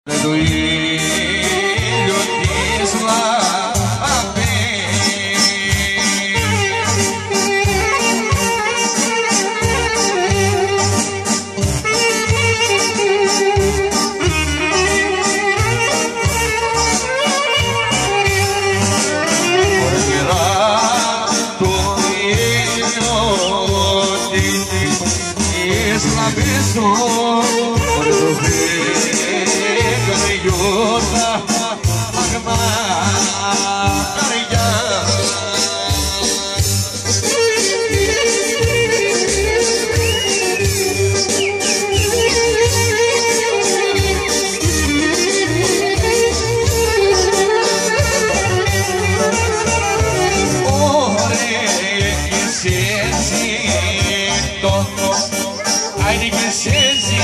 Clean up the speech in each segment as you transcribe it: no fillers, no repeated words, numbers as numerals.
του ήλιου της λαμπής. Ορμηρά του ήλιου της λαμπής του γιώτα αγνάρια. Ωραίος εσύ το άινικες εσύ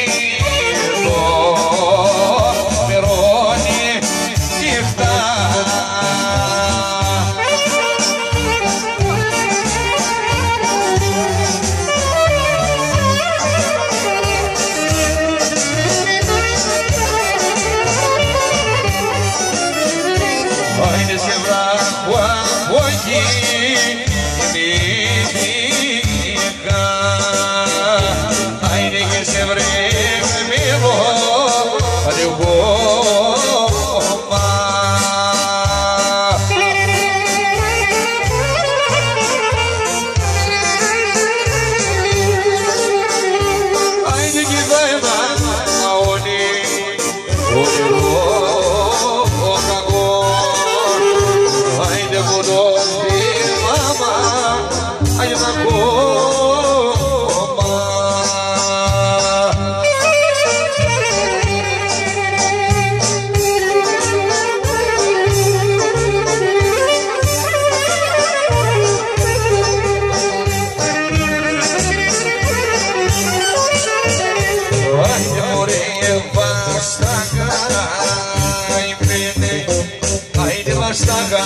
είναι σε βράχουα όχι μύθικα, είναι και σε βρέμμυρο ρεγόμα. Είναι και δάιμα αόνι όνειρο Στάγα